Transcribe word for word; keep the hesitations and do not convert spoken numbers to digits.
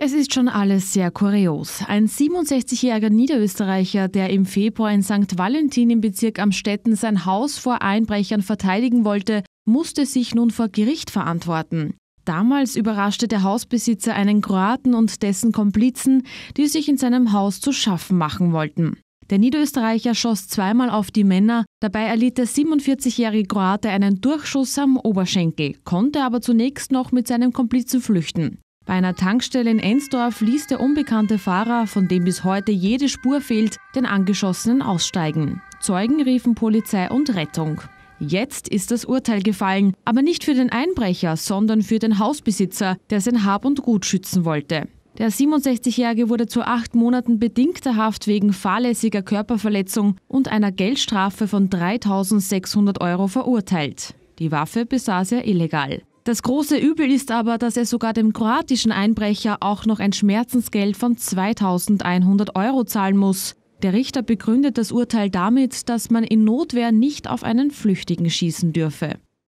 Es ist schon alles sehr kurios. Ein siebenundsechzigjähriger Niederösterreicher, der im Februar in Sankt Valentin im Bezirk Amstetten sein Haus vor Einbrechern verteidigen wollte, musste sich nun vor Gericht verantworten. Damals überraschte der Hausbesitzer einen Kroaten und dessen Komplizen, die sich in seinem Haus zu schaffen machen wollten. Der Niederösterreicher schoss zweimal auf die Männer, dabei erlitt der siebenundvierzigjährige Kroate einen Durchschuss am Oberschenkel, konnte aber zunächst noch mit seinem Komplizen flüchten. Bei einer Tankstelle in Ensdorf ließ der unbekannte Fahrer, von dem bis heute jede Spur fehlt, den Angeschossenen aussteigen. Zeugen riefen Polizei und Rettung. Jetzt ist das Urteil gefallen, aber nicht für den Einbrecher, sondern für den Hausbesitzer, der sein Hab und Gut schützen wollte. Der siebenundsechzigjährige wurde zu acht Monaten bedingter Haft wegen fahrlässiger Körperverletzung und einer Geldstrafe von dreitausendsechshundert Euro verurteilt. Die Waffe besaß er illegal. Das große Übel ist aber, dass er sogar dem kroatischen Einbrecher auch noch ein Schmerzensgeld von zweitausendeinhundert Euro zahlen muss. Der Richter begründet das Urteil damit, dass man in Notwehr nicht auf einen Flüchtigen schießen dürfe.